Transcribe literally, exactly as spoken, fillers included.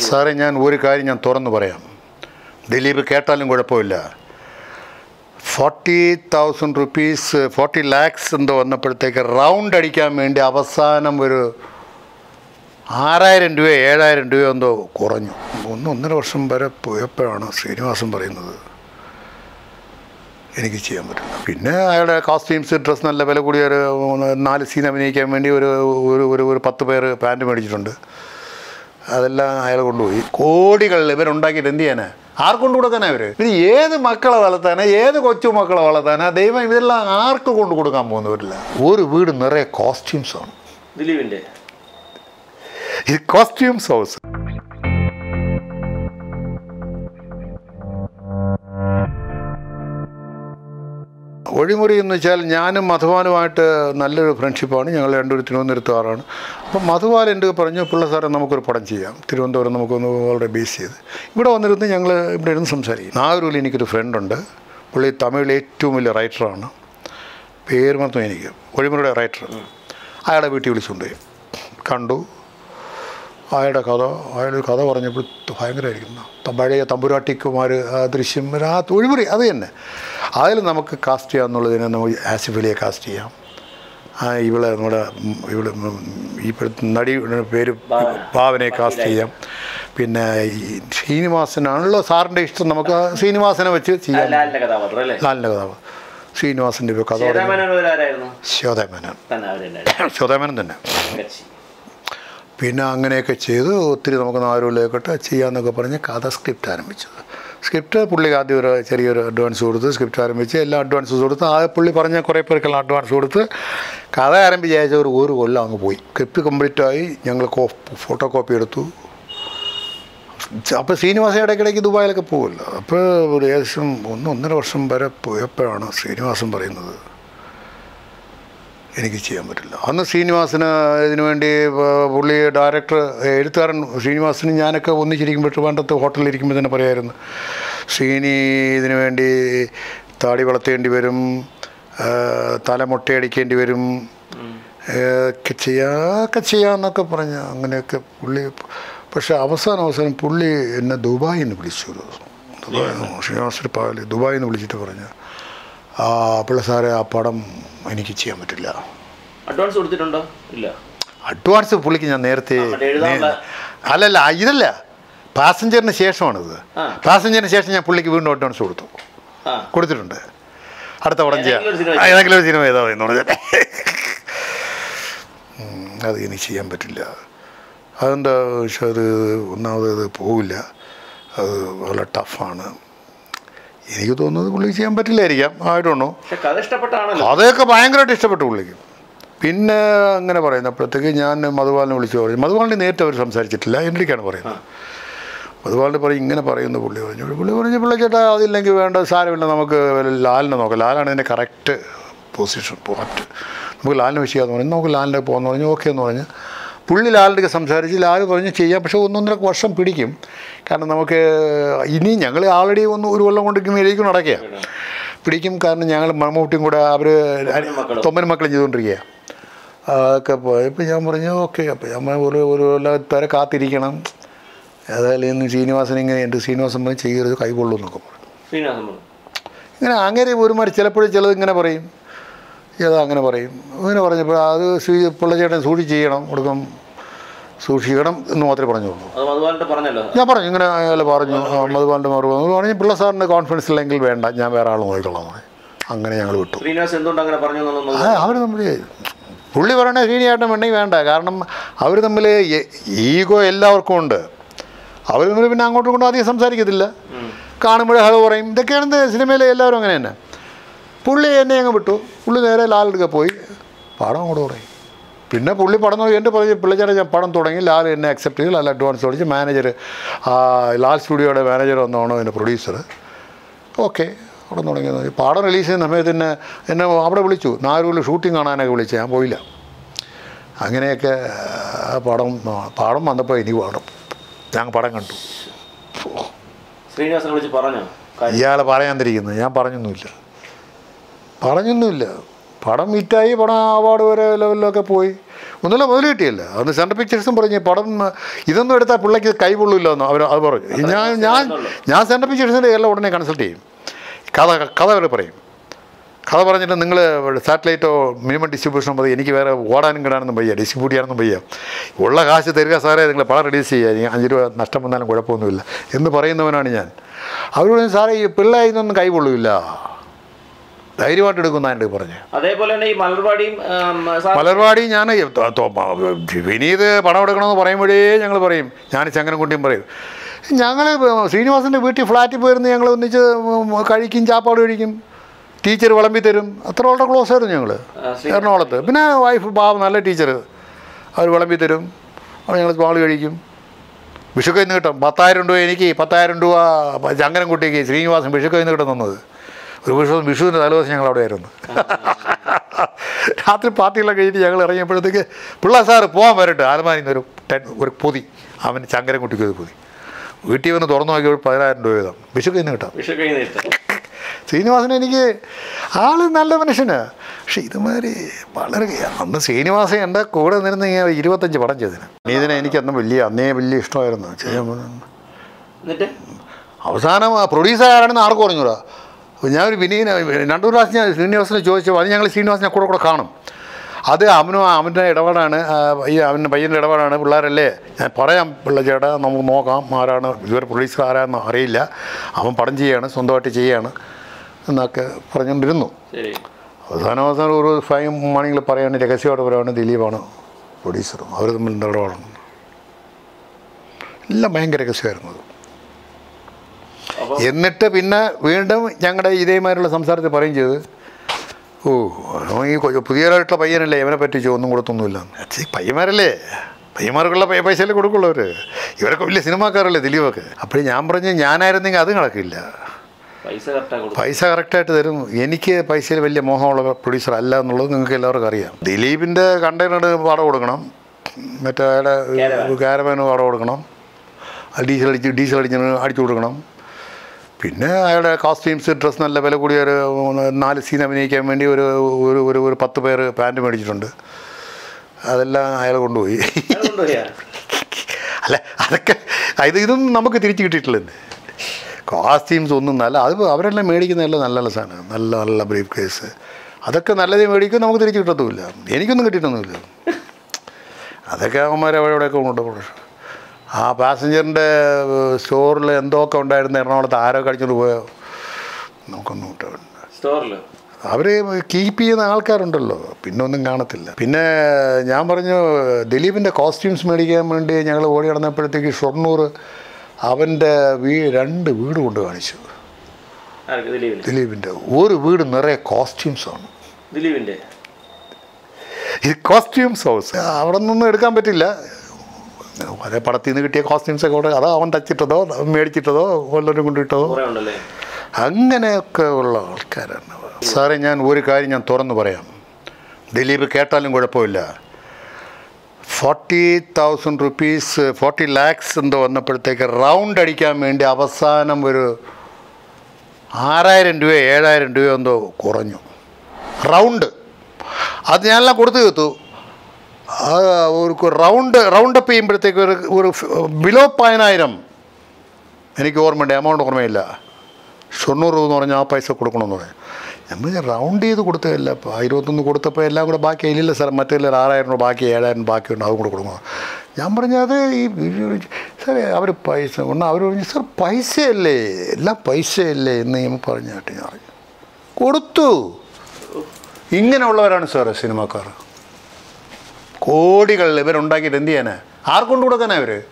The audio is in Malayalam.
സാറേ ഞാൻ ഒരു കാര്യം ഞാൻ തുറന്നു പറയാം. ദിലീപ് കേട്ടാലും കുഴപ്പമില്ല. Forty thousand rupees forty lakhs എന്തോ വന്നപ്പോഴത്തേക്ക് റൗണ്ട് അടിക്കാൻ വേണ്ടി അവസാനം ഒരു ആറായിരം രൂപ ഏഴായിരം രൂപ എന്തോ കുറഞ്ഞു. ഒന്ന് ഒന്നര വർഷം വരെ പോയപ്പോഴാണ് ശ്രീനിവാസൻ പറയുന്നത് എനിക്ക് ചെയ്യാൻ പറ്റില്ല. പിന്നെ അയാളുടെ കോസ്റ്റ്യൂംസ് ഡ്രസ്സ് നല്ല വില കൂടിയ ഒരു നാല് സീൻ അഭിനയിക്കാൻ വേണ്ടി ഒരു ഒരു ഒരു പത്ത് പേര് പാൻറ്റ് മേടിച്ചിട്ടുണ്ട്. അതെല്ലാം അയാൾ കൊണ്ടുപോയി. കോടികൾ ഇവരുണ്ടാക്കിയിട്ട് എന്ത് ചെയ്യാനാ? ആർക്കൊണ്ടു കൊടുക്കാനാ? ഇവർ ഇത് ഏത് മക്കളെ വളർത്താനാ? ഏത് കൊച്ചു മക്കളെ വളർത്താനാ? ദൈവം ഇതെല്ലാം ആർക്ക് കൊണ്ട് കൊടുക്കാൻ പോകുന്നവരില്ല. ഒരു വീട് നിറയെ കോസ്റ്റ്യൂംസാണ്. ദിലീപിൻ്റെ ഇത് കോസ്റ്റ്യൂംസ് ഹൗസ്. ഒഴിമുറി എന്ന് വെച്ചാൽ ഞാനും മധുവാനുമായിട്ട് നല്ലൊരു ഫ്രണ്ട്ഷിപ്പാണ്. ഞങ്ങൾ രണ്ടുപേരും തിരുവനന്തപുരത്തുകാരാണ്. അപ്പം മധുവാൻ എൻ്റെ പറഞ്ഞു, പിള്ള സാറെ നമുക്കൊരു പടം ചെയ്യാം, തിരുവനന്തപുരം നമുക്കൊന്ന് വളരെ ബേസ് ചെയ്ത് ഇവിടെ വന്നിരുന്ന് ഞങ്ങൾ ഇവിടെ ഇരുന്ന് സംസാരിക്കും. നാഗരൂരിൽ എനിക്കൊരു ഫ്രണ്ടുണ്ട്. പുള്ളി തമിഴിലെ ഏറ്റവും വലിയ റൈറ്ററാണ്. പേര് മാത്രം എനിക്ക് ഒഴിമുറിയുടെ റൈറ്റർ. അയാളെ വീട്ടിൽ വിളിച്ചുകൊണ്ടുപോയി കണ്ടു. അയാളുടെ കഥ അയാളൊരു കഥ പറഞ്ഞപ്പോൾ ഭയങ്കരമായിരിക്കുന്നു. പഴയ തമ്പുരാട്ടിക്കുമാർ ആ ദൃശ്യം ആ ഒഴിമുറി അത് തന്നെ. അതിൽ നമുക്ക് കാസ്റ്റ് ചെയ്യാമെന്നുള്ളതിനെ നമുക്ക് ആസിഫലിയെ കാസ്റ്റ് ചെയ്യാം. ആ ഇവിടെ നമ്മുടെ ഇവിടെ ഇപ്പോഴത്തെ നടി പേര് ഭാവനയെ കാസ്റ്റ് ചെയ്യാം. പിന്നെ ഈ ശ്രീനിവാസനാണല്ലോ സാറിൻ്റെ ഇഷ്ടം. നമുക്ക് ശ്രീനിവാസനെ വെച്ച് ചെയ്യാം. ലാലിൻ്റെ കഥാപാത്രം ശ്രീനിവാസൻ്റെ കഥ ശോതാമേനൻ ശോതാമേനൻ തന്നെ. പിന്നെ അങ്ങനെയൊക്കെ ചെയ്ത് ഒത്തിരി നമുക്ക് നാലുകളിലേക്കോട്ട് ചെയ്യാമെന്നൊക്കെ പറഞ്ഞ് കഥ സ്ക്രിപ്റ്റ് ആരംഭിച്ചത്. സ്ക്രിപ്റ്റ് പുള്ളി ആദ്യം ഒരു ചെറിയൊരു അഡ്വാൻസ് കൊടുത്ത് സ്ക്രിപ്റ്റ് ആരംഭിച്ച് എല്ലാ അഡ്വാൻസ് കൊടുത്ത് ആ പുള്ളി പറഞ്ഞ കുറേ പേർക്കെല്ലാം അഡ്വാൻസ് കൊടുത്ത് കഥ ആരംഭിച്ച് അയച്ച ഒരു ഒരു കൊല്ലം അങ്ങ് പോയി. സ്ക്രിപ്റ്റ് കംപ്ലീറ്റായി. ഞങ്ങൾ കോ ഫോട്ടോ കോപ്പി എടുത്തു. അപ്പോൾ ശ്രീനിവാസൻ ഇടയ്ക്കിടയ്ക്ക് ദുബായിലൊക്കെ പോകുമല്ലോ. അപ്പോൾ ഒരു ഏകദേശം ഒന്ന് ഒന്നര വർഷം വരെ പോയപ്പോഴാണ് ശ്രീനിവാസൻ പറയുന്നത് എനിക്ക് ചെയ്യാൻ പറ്റില്ല. അന്ന് ശ്രീനിവാസന് ഇതിനു വേണ്ടി പുള്ളി ഡയറക്ടർ എഴുത്തുകാരൻ ശ്രീനിവാസനും ഞാനൊക്കെ ഒന്നിച്ചിരിക്കുമ്പോൾ ട്രിവാൻഡ്രത്ത് ഹോട്ടലിലിരിക്കുമ്പോൾ തന്നെ പറയായിരുന്നു, ശ്രീനി ഇതിനു വേണ്ടി താടി വളർത്തേണ്ടി വരും, തലമുട്ടയടിക്കേണ്ടി വരും, ഒക്കെ ചെയ്യാക്കെ ചെയ്യാമെന്നൊക്കെ പറഞ്ഞ് അങ്ങനെയൊക്കെ പുള്ളി. പക്ഷേ അവസാനം അവസാനം പുള്ളി എന്നെ ദുബായിൽ നിന്ന് വിളിച്ചു. ഒരു ദുബായിൽ നിന്ന് ശ്രീനിവാസൻ പകല് ദുബായിൽ നിന്ന് വിളിച്ചിട്ട് പറഞ്ഞു, ആ പിള്ള സാറേ ആ പടം എനിക്ക് ചെയ്യാൻ പറ്റില്ല. അഡ്വാൻസ് കൊടുത്തിട്ടുണ്ടോ? ഇല്ല. അഡ്വാൻസ് പുള്ളിക്ക് ഞാൻ നേരത്തെ അല്ലല്ല ഇതല്ല പാസഞ്ചറിന് ശേഷമാണിത്. പാസഞ്ചറിന് ശേഷം ഞാൻ പുള്ളിക്ക് വീണ്ടും അഡ്വാൻസ് കൊടുത്തു കൊടുത്തിട്ടുണ്ട്. അടുത്ത പടം ചെയ്യാം ഏതെങ്കിലും ഒരു സിനിമ ഏതാ എന്ന് പറഞ്ഞാൽ അത് എനിക്ക് ചെയ്യാൻ പറ്റില്ല. അതെന്താ പക്ഷെ അത് ഒന്നാമത് അത് പോവില്ല, അത് വളരെ ടഫാണ്. എനിക്ക് തോന്നുന്നത് പുള്ളിക്ക് ചെയ്യാൻ പറ്റില്ലായിരിക്കാം. ആയിട്ടോണോ അതൊക്കെ ഭയങ്കരമായിട്ട് ഇഷ്ടപ്പെട്ടു പുള്ളിക്ക്. പിന്നെ അങ്ങനെ പറയുന്നപ്പോഴത്തേക്ക് ഞാൻ മധുവാലിനെ വിളിച്ചു പറഞ്ഞു. മധുവാലിനെ നേരിട്ട് അവർ സംസാരിച്ചിട്ടില്ല, എൻ്റെക്കാണ് പറയുന്നത്. മധുവാലിനെ പറയും ഇങ്ങനെ പറയുന്നു പുള്ളി പറഞ്ഞു. പുള്ളി പറഞ്ഞു പിള്ളേ ചേട്ടാ അതില്ലെങ്കിൽ വേണ്ട, സാരമില്ല, നമുക്ക് ലാലിനെ നോക്കാം, ലാലാണ് ഇതിൻ്റെ കറക്റ്റ് പൊസിഷൻ പോയിട്ട് നമുക്ക് ലാലിനെ വിഷയമെന്ന് പറഞ്ഞു. നമുക്ക് ലാലിൻ്റെ പോകുമെന്ന് പറഞ്ഞു. ഓക്കെ എന്ന് പറഞ്ഞ് പുള്ളി ലാലിൻ്റെ സംസാരിച്ച് ലാൽ പറഞ്ഞ് ചെയ്യാം, പക്ഷേ ഒന്നൊന്നര വർഷം പിടിക്കും. കാരണം നമുക്ക് ഇനി ഞങ്ങൾ ആൾറെഡി ഒന്ന് ഒരു കൊല്ലം കൊണ്ട് മേലേക്ക് നടക്കുക പിടിക്കും. കാരണം ഞങ്ങൾ മമ്മൂട്ടിയും കൂടെ അവർ തൊമ്മൻ മക്കളും ചെയ്തുകൊണ്ടിരിക്കുക. അതൊക്കെ പോയപ്പോൾ ഞാൻ പറഞ്ഞു ഓക്കെ. അപ്പോൾ ഞാൻ ഒരു ഒരു കൊല്ലം കാത്തിരിക്കണം. ഏതായാലും ഇന്ന് ശ്രീനിവാസൻ ഇങ്ങനെ എൻ്റെ ശ്രീനിവാസൻ പറഞ്ഞ് ചെയ്യരുത് കൈകൊള്ളൂ എന്നൊക്കെ പറഞ്ഞു. ഇങ്ങനെ അങ്ങനെ ഒരുമാതിരി ചിലപ്പോഴും ചിലത് ഇങ്ങനെ പറയും, ഏതാ അങ്ങനെ പറയും. അങ്ങനെ പറഞ്ഞപ്പോൾ അത് ശ്രീ പിള്ളച്ചേട്ടൻ സൂക്ഷിച്ച് ചെയ്യണം, കൊടുക്കും സൂക്ഷിക്കണം എന്ന് മാത്രമേ പറഞ്ഞുള്ളൂ. ഞാൻ പറഞ്ഞു ഇങ്ങനെ അയാൾ പറഞ്ഞു മധുവാലിൻ്റെ മറുപടി പറഞ്ഞു പിള്ള സാറിന് കോൺഫിഡൻസ് ഇല്ലെങ്കിൽ വേണ്ട, ഞാൻ വേറെ ആൾ നോക്കിക്കൊള്ളാം. അങ്ങനെ ഞങ്ങൾ വിട്ടു. അവർ തമ്മിൽ പുള്ളി പറയണേ ശ്രീനിയേട്ടൻ വേണമെങ്കിൽ വേണ്ട, കാരണം അവർ തമ്മിൽ ഈഗോ എല്ലാവർക്കും ഉണ്ട്. അവർ തമ്മിൽ പിന്നെ അങ്ങോട്ടും ഇങ്ങോട്ടും അധികം സംസാരിക്കത്തില്ല. കാണുമ്പോഴേ ഹലോ പറയും. ഇതൊക്കെയാണ് സിനിമയിലെ എല്ലാവരും അങ്ങനെ തന്നെ. പുള്ളി എന്നെ അങ്ങ് വിട്ടു. പുള്ളി നേരെ ലാലെടുക്കെ പോയി പടം അങ്ങോട്ട് പറയും. പിന്നെ പുള്ളി പടം തുടങ്ങി എൻ്റെ പറഞ്ഞ് പിള്ളേച്ചാരെ ഞാൻ പടം തുടങ്ങി. ലാൽ എന്നെ അക്സെപ്റ്റ് ചെയ്തു. ലാൽ അഡ്വാൻസ് തുടങ്ങി. മാനേജർ ലാൽ സ്റ്റുഡിയോയുടെ മാനേജർ വന്നതാണോ എൻ്റെ പ്രൊഡ്യൂസർ. ഓക്കെ അവിടെ തുടങ്ങിയത്. പടം റിലീസ് ചെയ്യുന്ന സമയത്ത് തന്നെ എന്നെ അവിടെ വിളിച്ചു. നാരൂരിൽ ഷൂട്ടിങ് കാണാനൊക്കെ വിളിച്ചു. ഞാൻ പോയില്ല. അങ്ങനെയൊക്കെ പടം പടം വന്നപ്പോൾ എനിക്ക് പടം ഞാൻ പടം കണ്ടു. ശ്രീനിവാസനെ വിളിച്ച് പറഞ്ഞോ? ഇയാളെ പറയാൻ തിരിക്കുന്നത് ഞാൻ പറഞ്ഞൊന്നുമില്ല പറഞ്ഞൊന്നുമില്ല പടം ഹിറ്റായി. പടം അവാർഡ് വരെ ലെവലിലൊക്കെ പോയി. ഒന്നുമില്ല മുതൽ കിട്ടിയില്ല. അന്ന് സെൻട്രൽ പിക്ചേഴ്സും പറഞ്ഞ് പടം ഇതൊന്നും എടുത്താൽ പിള്ളേക്ക് കൈ കൊള്ളില്ലെന്നോ അവർ അത് പറഞ്ഞു. ഞാൻ ഞാൻ ഞാൻ സെൻട്രൽ പിക്ചേഴ്സിൻ്റെ എല്ലാം ഉടനെ കൺസൾട്ട് ചെയ്യും. കഥ കഥ വരെ പറയും. കഥ പറഞ്ഞിട്ട് നിങ്ങൾ സാറ്റലൈറ്റോ മിനിമം ഡിസ്ട്രിബ്യൂഷനോ മതി, എനിക്ക് വേറെ ഓടാനും കിടാനൊന്നും വയ്യ, ഡിസ്ട്രിബ്യൂട്ട് ചെയ്യാനൊന്നും വയ്യ, ഉള്ള കാശ് തരിക സാറേ, നിങ്ങൾ പടം റിലീസ് ചെയ്യുക, അഞ്ച് രൂപ നഷ്ടം വന്നാലും കുഴപ്പമൊന്നുമില്ല എന്ന് പറയുന്നവനാണ് ഞാൻ. അവരോട് സാറേ ഈ പിള്ളേർ ഇതൊന്നും കൈ കൊള്ളില്ല, ധൈര്യമായിട്ട് എടുക്കുന്നതിൻ്റെ പറഞ്ഞ്. അതേപോലെ തന്നെ ഈ മലർവാടിയും മലർവാടി ഞാൻ വിനീത് പണം എടുക്കണമെന്ന് പറയുമ്പോഴേ ഞങ്ങൾ പറയും, ഞാൻ ചങ്ങനംകുട്ടിയും പറയും, ഞങ്ങൾ ശ്രീനിവാസൻ്റെ വീട്ടിൽ ഫ്ലാറ്റിൽ പോയിരുന്ന് ഞങ്ങൾ ഒന്നിച്ച് കഴിക്കും, ചാപ്പാട് കഴിക്കും, ടീച്ചർ വിളമ്പി തരും, അത്ര വളരെ ക്ലോസ് ആയിരുന്നു ഞങ്ങൾ എറണാകുളത്ത്. പിന്നെ വൈഫ് പാവം നല്ല ടീച്ചർ, അവർ വിളമ്പി തരും, അവർ ഞങ്ങൾ പാള് കഴിക്കും. വിഷുക്കയിൽ നിന്ന് കിട്ടും പത്തായിരം രൂപ, എനിക്ക് പത്തായിരം രൂപ ചങ്ങനംകുട്ടിക്ക് ശ്രീനിവാസൻ വിഷുക്കയിൽ നിന്ന് കിട്ടും തന്നത്. ഒരു വിഷു വിഷുവിൻ്റെ തലേദിവസം ഞങ്ങൾ അവിടെ ആയിരുന്നു. രാത്രി പാർട്ടികളൊക്കെ കഴിഞ്ഞിട്ട് ഞങ്ങൾ ഇറങ്ങിയപ്പോഴത്തേക്ക് പിള്ളേർ സാറ് പോകാൻ വരട്ടെ, ആലമാരിൽ നിന്ന് ഒരു ടെൻ ഒരു പൊതി, അവൻ ചങ്ങനംകുട്ടിക്ക് ഒരു പൊതി വീട്ടിൽ വന്ന് തുറന്നു നോക്കിയപ്പോൾ പതിനായിരം രൂപ വീതം വിഷുക്കയിൽ നിന്ന് കിട്ടാം. ശ്രീനിവാസൻ എനിക്ക് ആൾ നല്ല മനുഷ്യനാണ്. പക്ഷെ ഇതുമാതിരി വളരെ അന്ന് ശ്രീനിവാസൻ എൻ്റെ കൂടെ നിന്നിരുന്ന ഇങ്ങനെ ഇരുപത്തഞ്ച് പടം ചെയ്തതിന്. നീതിനെ എനിക്കന്ന് വലിയ അന്നേ വലിയ ഇഷ്ടമായിരുന്നു ചെയ്യാൻ പോകുന്നത്. അവസാനം പ്രൊഡ്യൂസർ ആരാണെന്ന് ആർക്കും പറഞ്ഞൂടാ. ഞാനൊരു വിനീന രണ്ടു പ്രാവശ്യം ഞാൻ ശ്രീനിവാസനെ ചോദിച്ചു, അത് ഞങ്ങൾ ശ്രീനിവാസനെ കൂടെ കൂടെ കാണും. അത് അവനും അവൻ്റെ ഇടപാടാണ്, ഈ അവൻ്റെ പയ്യൻ്റെ ഇടപാടാണ്. പിള്ളേരല്ലേ, ഞാൻ പറയാം പിള്ള ചേട്ടാ നമുക്ക് നോക്കാം ആരാണ് ഇതുവരെ പ്രൊഡ്യൂസർ ആരാന്ന് അറിയില്ല, അവൻ പടം ചെയ്യാണ്, സ്വന്തമായിട്ട് ചെയ്യാണ് എന്നൊക്കെ പറഞ്ഞുകൊണ്ടിരുന്നു. അവസാനം അവസാനം ഒരു ഫൈവ് മണികൾ പറയാണ്, രഹസ്യമായിട്ട് പറയുകയാണ് ദിലീപാണ് പ്രൊഡ്യൂസറും, അവർ തമ്മിൽ ഇടപാടാണ്. എല്ലാം ഭയങ്കര രഹസ്യമായിരുന്നു. എന്നിട്ട് പിന്നെ വീണ്ടും ഞങ്ങളുടെ ഇതേമാതിരിയുള്ള സംസാരത്തിൽ പറയും ചെയ്ത്, ഓ ഈ പുതിയതായിട്ടുള്ള പയ്യനല്ലേ, ഇവനെ പറ്റിച്ചോ ഒന്നും കൊടുത്തൊന്നുമില്ല. പയ്യന്മാരല്ലേ, പയ്യന്മാർക്കുള്ള പൈസയിലേ കൊടുക്കുള്ളൂ അവർ, ഇവരൊക്കെ വലിയ സിനിമാക്കാരല്ലേ ദിലീപൊക്കെ. അപ്പോഴും ഞാൻ പറഞ്ഞ് ഞാനായിരുന്നെങ്കിൽ അത് നടക്കില്ല, പൈസ കറക്റ്റായിട്ട് തരും, എനിക്ക് പൈസയിൽ വലിയ മോഹമുള്ള പ്രൊഡ്യൂസർ അല്ല എന്നുള്ളത് നിങ്ങൾക്ക് എല്ലാവർക്കും അറിയാം. ദിലീപിൻ്റെ കണ്ടെയ്നർ വാടക കൊടുക്കണം, മറ്റേ അയാളുടെ കാരവാന് വാടക കൊടുക്കണം, ഡീസൽ അടിച്ച് ഡീസൽ അടിച്ച് അടിച്ചു കൊടുക്കണം, പിന്നെ അയാളുടെ കോസ്റ്റ്യൂംസ് ഡ്രസ്സ് നല്ല വില കൂടിയ ഒരു നാല് സീൻ അഭിനയിക്കാൻ വേണ്ടി ഒരു ഒരു ഒരു ഒരു പത്ത് പേര് പാൻറ്റ് മേടിച്ചിട്ടുണ്ട്, അതെല്ലാം അയാൾ കൊണ്ടുപോയി. അല്ല അതൊക്കെ ഇത് ഇതൊന്നും നമുക്ക് തിരിച്ച് കിട്ടിയിട്ടില്ലെന്ന്. കോസ്റ്റ്യൂംസ് ഒന്നും നല്ല, അത് അവരെല്ലാം മേടിക്കുന്നതല്ല നല്ല നല്ല സാധനം, നല്ല നല്ല ബ്രീഫ് കേസ്, അതൊക്കെ നല്ലതേ മേടിക്കും, നമുക്ക് തിരിച്ച് കിട്ടത്തുമില്ല. എനിക്കൊന്നും കിട്ടിയിട്ടൊന്നുമില്ല. അതൊക്കെ അവന്മാർ അവിടെ എവിടെയൊക്കെ കൊണ്ടുപോകും. ആ പാസഞ്ചറിൻ്റെ സ്റ്റോറിൽ എന്തൊക്കെ ഉണ്ടായിരുന്നു എറണാകുളത്ത്, ആരോ കഴിച്ചിട്ട് പോയോ നമുക്കൊന്നും കിട്ടില്ല. അവർ കീപ്പ് ചെയ്യുന്ന ആൾക്കാരുണ്ടല്ലോ, പിന്നെ ഒന്നും കാണത്തില്ല. പിന്നെ ഞാൻ പറഞ്ഞു ദിലീപിൻ്റെ കോസ്റ്റ്യൂംസ് മേടിക്കാൻ വേണ്ടി ഞങ്ങൾ ഓടി നടന്നപ്പോഴത്തേക്ക് ഷൊർണൂർ അവൻ്റെ വീ രണ്ട് വീട് കൊണ്ട് കാണിച്ചു. ദിലീപിൻ്റെ ഒരു വീട് നിറയെ കോസ്റ്റ്യൂംസാണ്. ദിലീപിൻ്റെ ഇത് കോസ്റ്റ്യൂംസ് ഹൗസ്, അവിടെ നിന്നൊന്നും എടുക്കാൻ പറ്റില്ല. ഒരേ പടത്തിൽ നിന്ന് കിട്ടിയ കോസ്റ്റ്യൂംസൊക്കെ കൂടെ അതോ അവൻ തച്ചിട്ടതോ മേടിച്ചിട്ടതോ വല്ലവരും കൊണ്ടിട്ടതോ അങ്ങനെയൊക്കെ ഉള്ള ആൾക്കാരാണ്. സാറേ ഞാൻ ഒരു കാര്യം ഞാൻ തുറന്നു പറയാം, ദിലീപ് കേട്ടാലും കുഴപ്പമില്ല. Forty thousand rupees forty lakhs എന്തോ വന്നപ്പോഴത്തേക്ക് റൗണ്ട് അടിക്കാൻ വേണ്ടി അവസാനം ഒരു ആറായിരം രൂപ ഏഴായിരം രൂപ എന്തോ കുറഞ്ഞു റൗണ്ട്. അത് ഞാനെല്ലാം കൊടുത്തു തീർത്തു. ഒരു റൗണ്ട് റൗണ്ട് അപ്പ് ചെയ്യുമ്പോഴത്തേക്ക് ഒരു ഒരു ബിലോ പതിനായിരം എനിക്ക് ഓർമ്മയുണ്ട്, എമൗണ്ട് ഓർമ്മയില്ല. ഷൊർണൂർ എന്ന് പറഞ്ഞാൽ ആ പൈസ കൊടുക്കണമെന്ന് പറയും. നമ്മൾ റൗണ്ട് ചെയ്ത് കൊടുത്തതല്ല. അപ്പോൾ ഇരുപത്തൊന്ന് കൊടുത്തപ്പോൾ എല്ലാം കൂടെ ബാക്കി ഇല്ലില്ല സാർ, മറ്റെല്ലാം ആറായിരം രൂപ ബാക്കി ഏഴായിരം ബാക്കിയുണ്ട്, അതും കൂടെ കൊടുക്കണം. ഞാൻ പറഞ്ഞത് ഈ സാറേ അവർ പൈസ ഒന്ന് അവർ പറഞ്ഞു സാർ പൈസയല്ലേ എല്ലാം പൈസയല്ലേ എന്ന് ഞാൻ പറഞ്ഞാട്ട് ഞാൻ പറഞ്ഞു കൊടുത്തു. ഇങ്ങനെയുള്ളവരാണ് സാറേ സിനിമാക്കാർ. കോടികൾ ഇവരുണ്ടാക്കിയിട്ട് എന്ത് ചെയ്യാനാ, ആർക്കൊണ്ട് കൊടുക്കാനാ ഇവർ?